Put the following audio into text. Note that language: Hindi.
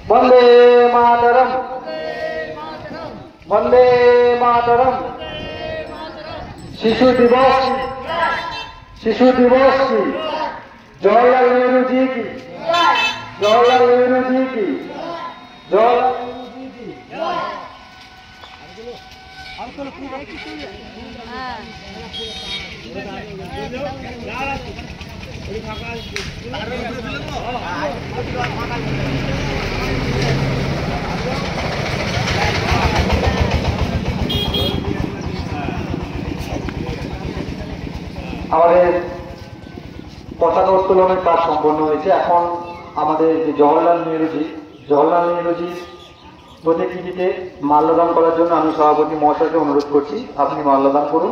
वंदे मातरम, वंदे मातरम। शिशु दिवस, शिशु दिवस की जवाहरलाल नेहरू जी की, जवाहरलाल नेहरू जी की, जवाहरलाल नेहरू जी की। আমাদের পতাকা উত্তোলনের কাজ সম্পন্ন হয়েছে। এখন আমাদের যে জওহরলাল নেহরুজির প্রতিকৃতিতে মাল্যদান করার জন্য আমি সভাপতি মহাশয়কে অনুরোধ করছি, আপনি মাল্যদান করুন।